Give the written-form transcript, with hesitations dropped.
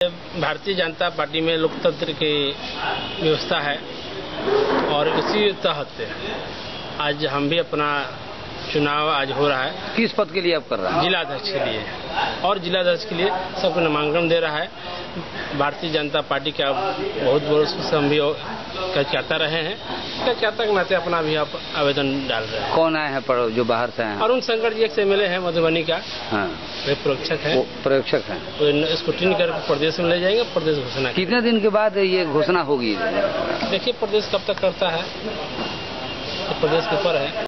Bharatiya Janata party में लोकतंत्र की व्यवस्था है और इसी तहत आज हम भी अपना चुनाव आज हो रहा है। किस पद के लिए आप कर रहे हैं? जिलाध्यक्ष के लिए, और जिलाध्यक्ष के लिए सबको नामांकन दे रहा है। भारतीय जनता पार्टी का बहुत वर्ष से हम भी कार्यकर्ता रहे हैं, कार्यकर्ता के नाते अपना भी आप आवेदन डाल रहे हैं। कौन आए हैं जो बाहर से आए हैं? अरुण शंकर जी एक से मिले हैं मधुबनी का। हाँ, वे प्रेक्षक हैं। प्रेक्षक हैं। तो स्क्रूटिनी करके प्रदेश में ले जाएंगे, प्रदेश घोषणा। कितने दिन के बाद ये घोषणा होगी? देखिए प्रदेश कब तक करता है, तो प्रदेश के ऊपर है।